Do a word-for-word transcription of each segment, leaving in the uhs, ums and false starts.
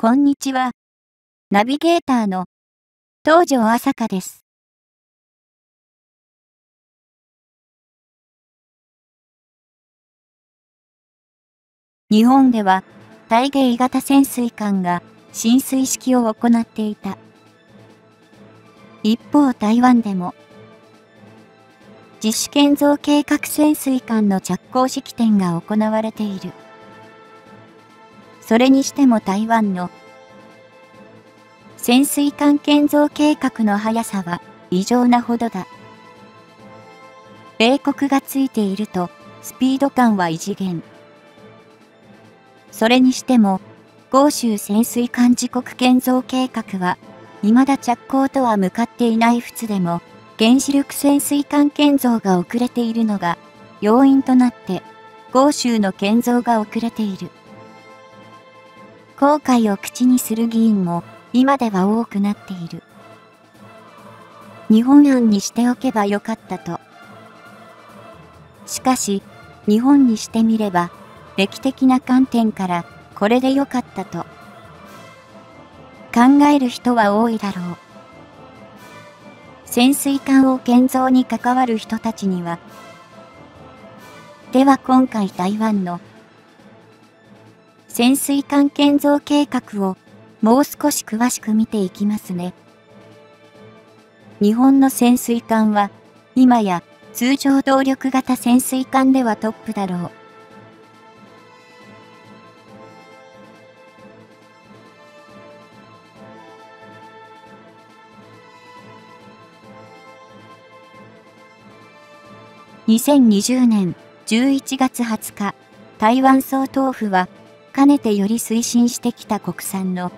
こんにちは。ナビゲーターの東條朝香です。日本では大芸型潜水艦が進水式を行っていた。一方台湾でも自主建造計画潜水艦の着工式典が行われている。それにしても台湾の潜水艦建造計画の速さは異常なほどだ。米国がついているとスピード感は異次元。それにしても、豪州潜水艦自国建造計画は、未だ着工とは向かっていない仏でも、原子力潜水艦建造が遅れているのが、要因となって、豪州の建造が遅れている。後悔を口にする議員も、今では多くなっている。日本案にしておけばよかったと。しかし、日本にしてみれば、歴的な観点からこれでよかったと考える人は多いだろう。潜水艦を建造に関わる人たちには。では今回台湾の潜水艦建造計画をもう少し詳しく見ていきますね。日本の潜水艦は今や通常動力型潜水艦ではトップだろう。にせんにじゅうねんじゅういちがつはつか、台湾総統府は、かねてより推進してきた国産の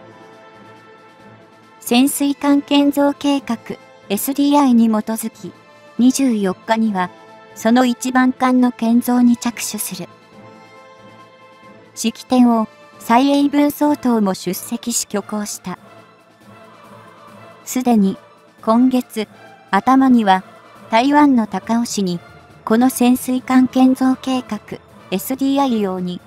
潜水艦建造計画 エスディーアイ に基づき、にじゅうよっかには、その一番艦の建造に着手する。式典を蔡英文総統も出席し挙行した。すでに、今月、頭には、台湾の高雄市に、この潜水艦建造計画 エスディーアイ 用に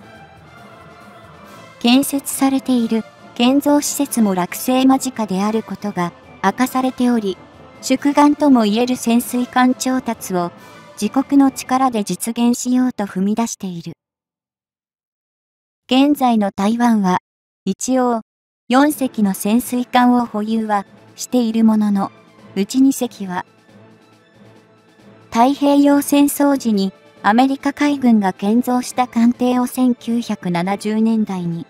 建設されている建造施設も落成間近であることが明かされており、宿願ともいえる潜水艦調達を自国の力で実現しようと踏み出している。現在の台湾は一応よんせきの潜水艦を保有はしているものの、うちにせきは太平洋戦争時にアメリカ海軍が建造した艦艇をせんきゅうひゃくななじゅうねんだいに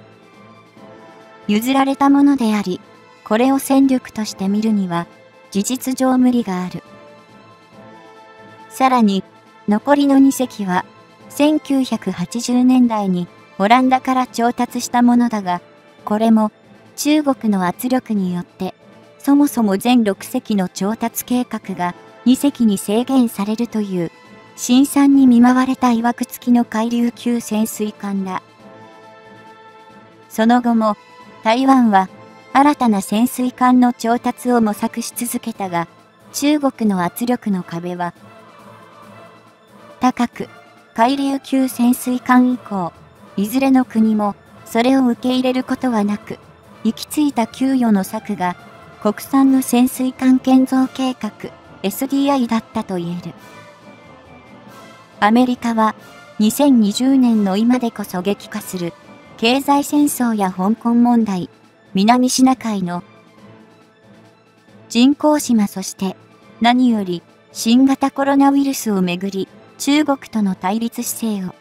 譲られたものであり、これを戦力として見るには事実上無理がある。さらに残りのにせきはせんきゅうひゃくはちじゅうねんだいにオランダから調達したものだが、これも中国の圧力によってそもそも全ろくせきの調達計画がにせきに制限されるという、辛酸に見舞われた曰く付きの海流級潜水艦だ。その後も、台湾は新たな潜水艦の調達を模索し続けたが、中国の圧力の壁は高く、海流級潜水艦以降、いずれの国もそれを受け入れることはなく、行き着いた給与の策が国産の潜水艦建造計画、エスディーアイ だったと言える。アメリカはにせんにじゅうねんの今でこそ激化する経済戦争や香港問題、南シナ海の人工島、そして何より新型コロナウイルスをめぐり中国との対立姿勢を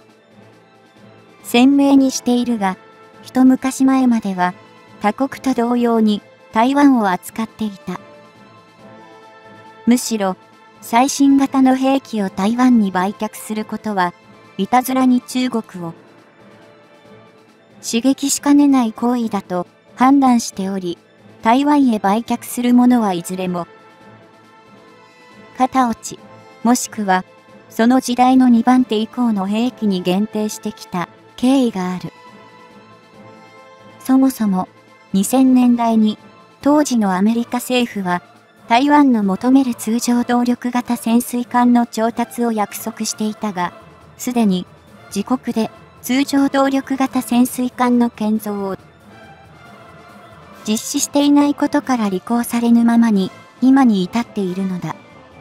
鮮明にしているが、一昔前までは他国と同様に台湾を扱っていた。むしろ、最新型の兵器を台湾に売却することは、いたずらに中国を刺激しかねない行為だと判断しており、台湾へ売却するものはいずれも、片落ち、もしくは、その時代のにばんて以降の兵器に限定してきた経緯がある。そもそも、にせんねんだいに、当時のアメリカ政府は、台湾の求める通常動力型潜水艦の調達を約束していたが、すでに自国で通常動力型潜水艦の建造を実施していないことから履行されぬままに今に至っているのだ。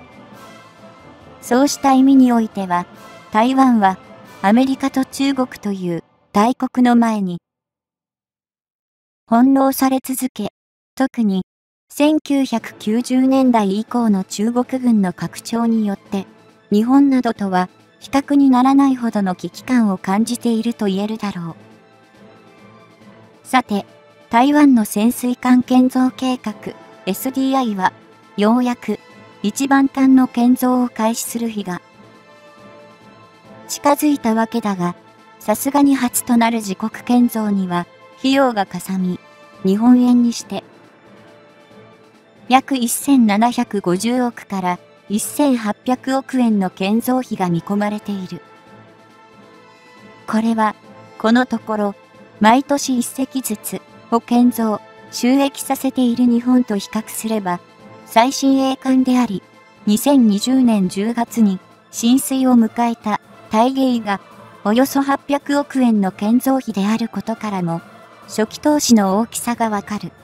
そうした意味においては、台湾はアメリカと中国という大国の前に翻弄され続け、特にせんきゅうひゃくきゅうじゅうねんだい以降の中国軍の拡張によって、日本などとは比較にならないほどの危機感を感じていると言えるだろう。さて、台湾の潜水艦建造計画 エスディーアイ は、ようやく一番艦の建造を開始する日が近づいたわけだが、さすがに初となる自国建造には費用がかさみ、日本円にして約せんななひゃくごじゅうおくからせんはっぴゃくおくえんの建造費が見込まれている。これは、このところ、毎年いっせきずつを建造、収益させている日本と比較すれば、最新鋭艦であり、にせんにじゅうねんじゅうがつに進水を迎えた大鯨がおよそはっぴゃくおくえんの建造費であることからも、初期投資の大きさがわかる。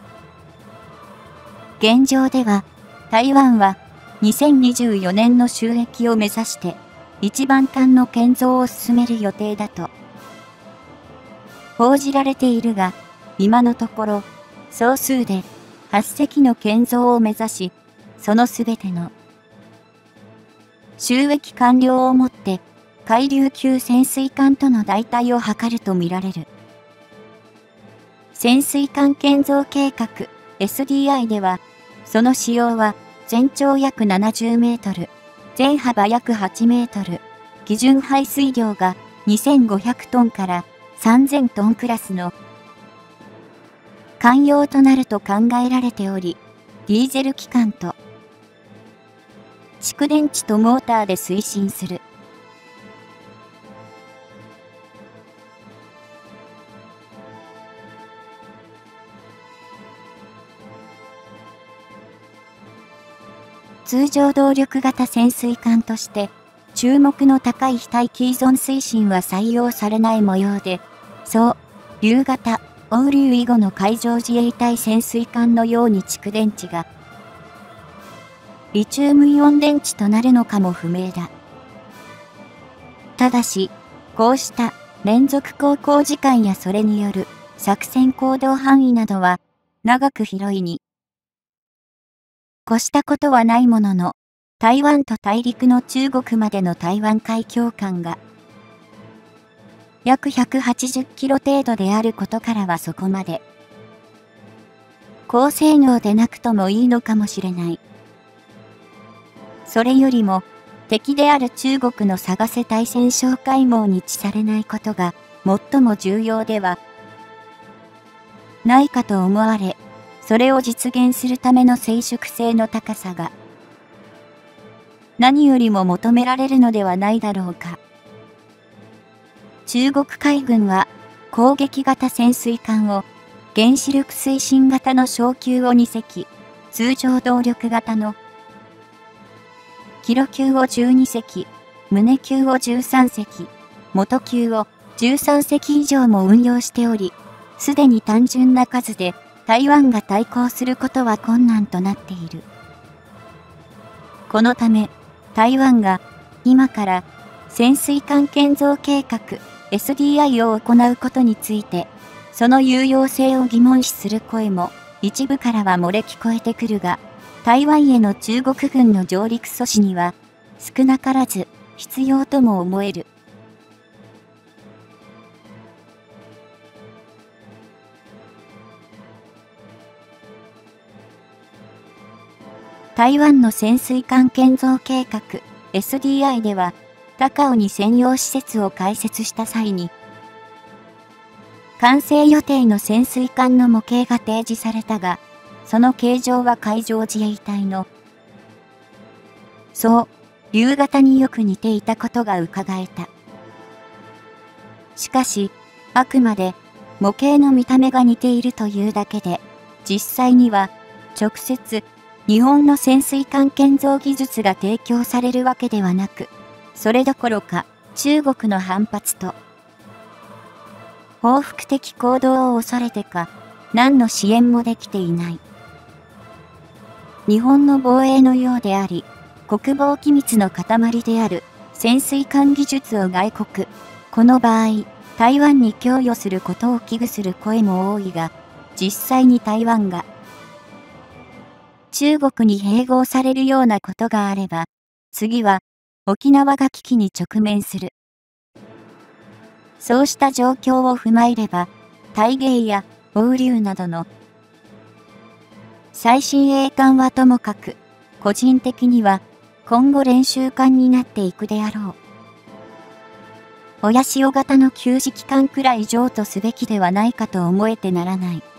現状では、台湾はにせんにじゅうよねんの収益を目指して一番艦の建造を進める予定だと報じられているが、今のところ総数ではちせきの建造を目指し、そのすべての収益完了をもって海流級潜水艦との代替を図るとみられる。潜水艦建造計画 エスディーアイ では、その使用は全長約ななじゅうメートル、全幅約はちメートル、基準排水量がにせんごひゃくトンからさんぜんトンクラスの艦用となると考えられており、ディーゼル機関と蓄電池とモーターで推進する。通常動力型潜水艦として注目の高い非対機依存推進は採用されない模様で、そう竜型欧流以後の海上自衛隊潜水艦のように蓄電池がリチウムイオン電池となるのかも不明だ。ただし、こうした連続航行時間やそれによる作戦行動範囲などは長く広いに越したことはないものの、台湾と大陸の中国までの台湾海峡間が約ひゃくはちじゅっキロ程度であることからはそこまで高性能でなくともいいのかもしれない。それよりも敵である中国の探せ対戦哨戒網に置されないことが最も重要ではないかと思われ、それを実現するための静粛性の高さが何よりも求められるのではないだろうか。中国海軍は攻撃型潜水艦を原子力推進型の小級をにせき、通常動力型のキロ級をじゅうにせき、胸級をじゅうさんせき、元級をじゅうさんせき以上も運用しており、すでに単純な数で台湾が対抗することは困難となっている。このため、台湾が今から潜水艦建造計画 エスディーアイ を行うことについて、その有用性を疑問視する声も一部からは漏れ聞こえてくるが、台湾への中国軍の上陸阻止には少なからず必要とも思える。台湾の潜水艦建造計画 エスディーアイ では、高雄に専用施設を開設した際に、完成予定の潜水艦の模型が提示されたが、その形状は海上自衛隊の、そう、竜型によく似ていたことが伺えた。しかし、あくまで模型の見た目が似ているというだけで、実際には直接、日本の潜水艦建造技術が提供されるわけではなく、それどころか中国の反発と報復的行動を恐れてか、 何の支援もできていない。日本の防衛のようであり、国防機密の塊である潜水艦技術を外国、この場合、台湾に供与することを危惧する声も多いが、実際に台湾が中国に併合されるようなことがあれば、次は沖縄が危機に直面する。そうした状況を踏まえれば、大芸や黄龍などの最新鋭艦はともかく、個人的には今後練習艦になっていくであろう。親潮型の給仕機関くらい譲渡すべきではないかと思えてならない。